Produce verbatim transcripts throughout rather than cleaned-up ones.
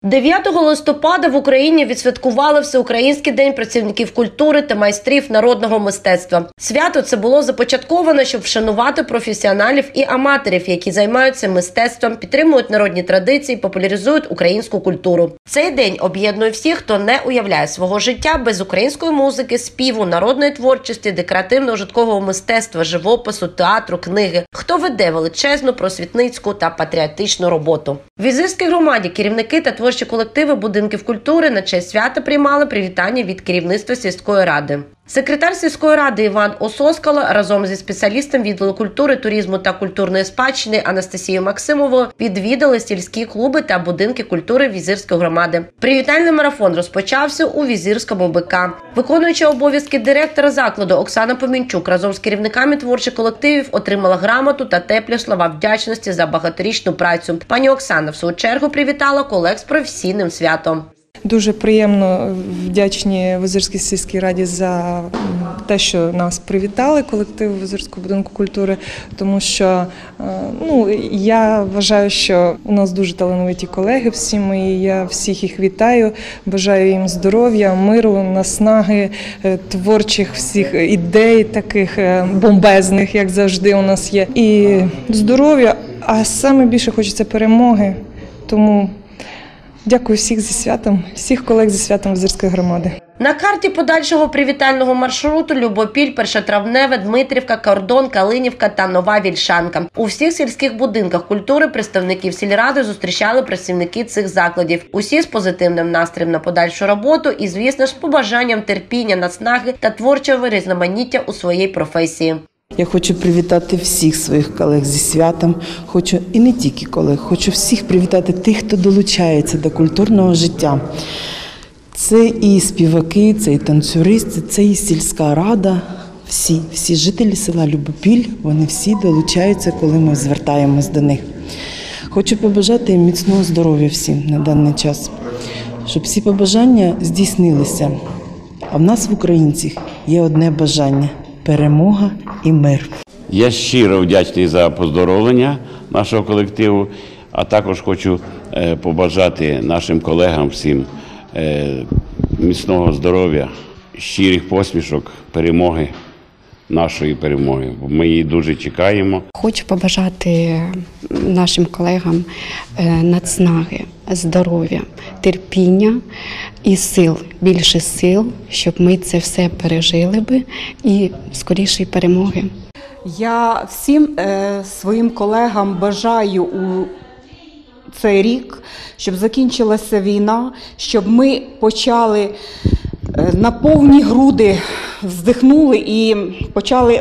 дев'ятого листопада в Україні відсвяткували Всеукраїнський день працівників культури та майстрів народного мистецтва. Свято це було започатковано, щоб вшанувати професіоналів і аматорів, які займаються мистецтвом, підтримують народні традиції, популяризують українську культуру. Цей день об'єднує всіх, хто не уявляє свого життя без української музики, співу, народної творчості, декоративно-ужиткового мистецтва, живопису, театру, книги, хто веде величезну просвітницьку та патріотичну роботу. В Візирській громаді керівники та творчі колективи будинків культури на честь свята приймали привітання від керівництва сільської ради. Секретар сільської ради Іван Ососкало разом зі спеціалістом відділу культури, туризму та культурної спадщини Анастасією Максимовою відвідали сільські клуби та будинки культури Візирської громади. Привітальний марафон розпочався у Візирському БК. Виконуюча обов'язки директора закладу Оксана Помінчук разом з керівниками творчих колективів отримала грамоту та теплі слова вдячності за багаторічну працю. Пані Оксана в свою чергу привітала колег з професійним святом. Дуже приємно, вдячні Візирській сільській раді за те, що нас привітали, колектив Візирського будинку культури, тому що ну, я вважаю, що у нас дуже талановиті колеги всі мої, я всіх їх вітаю, бажаю їм здоров'я, миру, наснаги, творчих всіх ідей, таких бомбезних, як завжди у нас є, і здоров'я, а саме більше хочеться перемоги, тому дякую всіх зі святом, всіх колег зі святом Візирської громади. На карті подальшого привітального маршруту Любопіль, Першотравневе, Дмитрівка, Кордон, Калинівка та Нова Вільшанка. У всіх сільських будинках культури представників сільради зустрічали працівники цих закладів. Усі з позитивним настроєм на подальшу роботу і, звісно ж, з побажанням терпіння, наснаги та творчого різноманіття у своїй професії. Я хочу привітати всіх своїх колег зі святом, хочу і не тільки колег, хочу всіх привітати тих, хто долучається до культурного життя. Це і співаки, це і танцюристи, це і сільська рада, всі, всі жителі села Любопіль, вони всі долучаються, коли ми звертаємось до них. Хочу побажати їм міцного здоров'я всім на даний час, щоб всі побажання здійснилися. А в нас, в українцях, є одне бажання – перемога і мир. Я щиро вдячний за поздоровлення нашого колективу, а також хочу побажати нашим колегам всім міцного здоров'я, щирих посмішок, перемоги, нашої перемоги. Ми її дуже чекаємо. Хочу побажати нашим колегам наснаги, здоров'я, терпіння і сил, більше сил, щоб ми це все пережили би і скорішої перемоги. Я всім е, своїм колегам бажаю у цей рік, щоб закінчилася війна, щоб ми почали е, на повні груди вздихнули і почали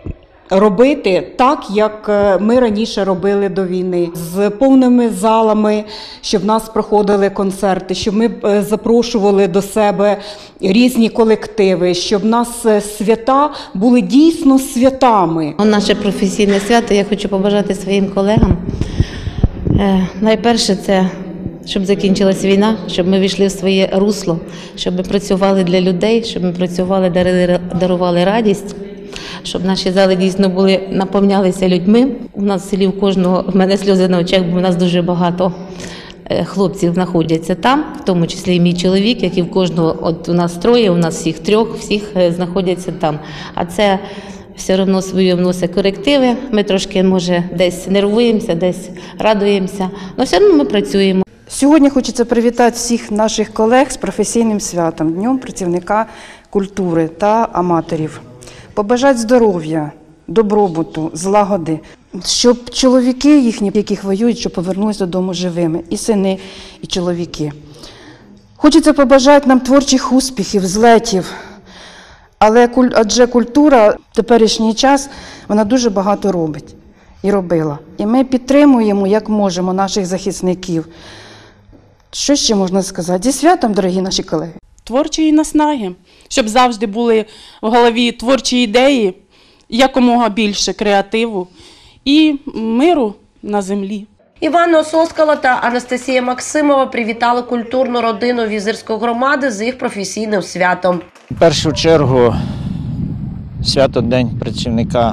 робити так, як ми раніше робили до війни. З повними залами, щоб в нас проходили концерти, щоб ми запрошували до себе різні колективи, щоб в нас свята були дійсно святами. Наше професійне свято я хочу побажати своїм колегам. Найперше це, щоб закінчилась війна, щоб ми війшли в своє русло, щоб ми працювали для людей, щоб ми працювали, дарували радість. Щоб наші зали дійсно були, наповнялися людьми. У нас в селі у кожного, в мене сльози на очах, бо у нас дуже багато хлопців знаходяться там, в тому числі і мій чоловік, який в кожного, от у нас троє, у нас всіх трьох, всіх знаходяться там. А це все одно свої вносить корективи, ми трошки, може, десь нервуємося, десь радуємося, але все одно ми працюємо. Сьогодні хочеться привітати всіх наших колег з професійним святом, Днем працівника культури та аматорів. Побажати здоров'я, добробуту, злагоди, щоб чоловіки їхні, яких воюють, щоб повернулися додому живими, і сини, і чоловіки. Хочеться побажати нам творчих успіхів, злетів, але адже культура в теперішній час, вона дуже багато робить і робила. І ми підтримуємо, як можемо, наших захисників. Що ще можна сказати? Зі святом, дорогі наші колеги! Творчої наснаги, щоб завжди були в голові творчі ідеї, якомога більше креативу і миру на землі. Іван Ососкало та Анастасія Максимова привітали культурну родину Візирської громади з їх професійним святом. В першу чергу свято День працівника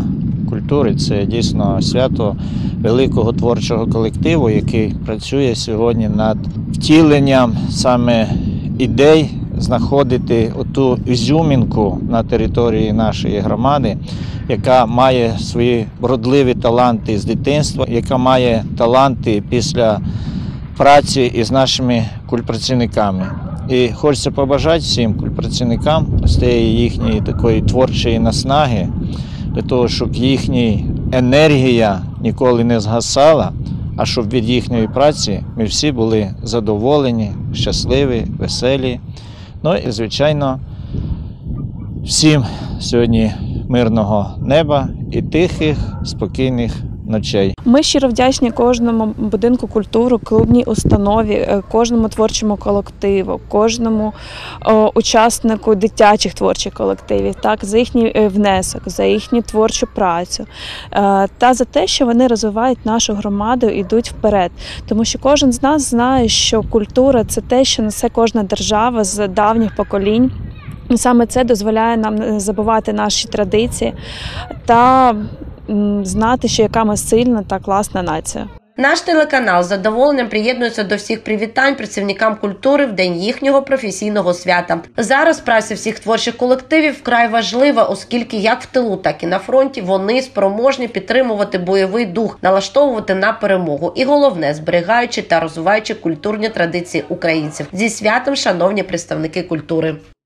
культури – це дійсно свято великого творчого колективу, який працює сьогодні над втіленням саме ідей, знаходити оту ізюмінку на території нашої громади, яка має свої вродливі таланти з дитинства, яка має таланти після праці із нашими культпрацівниками. І хочеться побажати всім культпрацівникам з тієї їхньої такої творчої наснаги, для того, щоб їхня енергія ніколи не згасала, а щоб від їхньої праці ми всі були задоволені, щасливі, веселі. Ну і, звичайно, всім сьогодні мирного неба і тихих, спокійних ночей. Ми щиро вдячні кожному будинку культури, клубній установі, кожному творчому колективу, кожному о, учаснику дитячих творчих колективів, так, за їхній внесок, за їхню творчу працю е, та за те, що вони розвивають нашу громаду і йдуть вперед. Тому що кожен з нас знає, що культура – це те, що несе кожна держава з давніх поколінь. І саме це дозволяє нам не забувати наші традиції та знати, що яка ми сильна та класна нація. Наш телеканал з задоволенням приєднується до всіх привітань працівникам культури в день їхнього професійного свята. Зараз праця всіх творчих колективів вкрай важлива, оскільки як в тилу, так і на фронті вони спроможні підтримувати бойовий дух, налаштовувати на перемогу і, головне, зберігаючи та розвиваючи культурні традиції українців. Зі святом, шановні представники культури!